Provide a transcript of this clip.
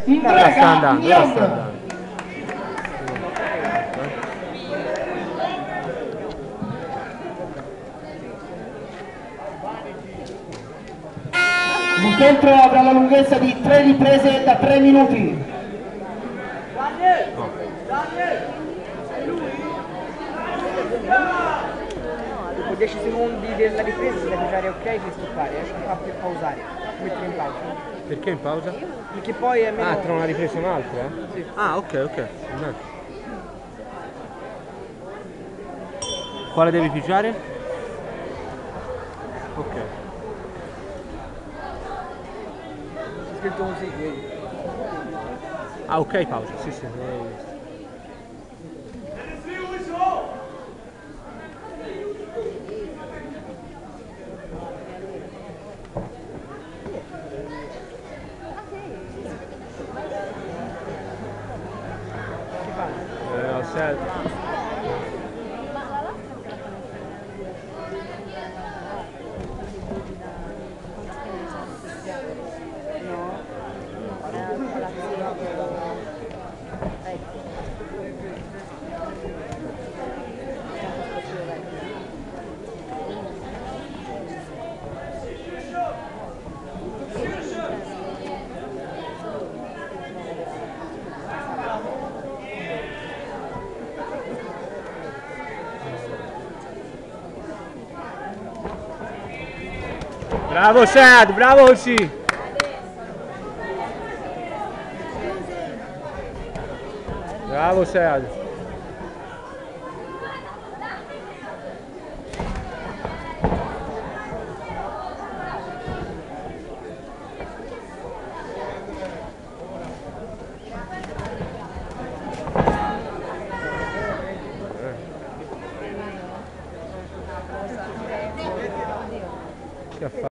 Ora sta andando, ora sta andando. L'incontro avrà la lunghezza di 3 riprese da 3 minuti. Dopo 10 secondi della ripresa si deve fare ok per stoppare, non fa più pausare, mettere in pausa. Perché in pausa? Perché poi è meno... Ah, tra una ripresa e un'altra? Sì. Ah, ok, ok. Quale devi pigiare? Ok. C'è scritto così, vedi? Ah, ok, pausa, sì, sì. Che fa? Ho scelto. Bravo Sad, bravo sì. Bravo Sad. Che ha fatto?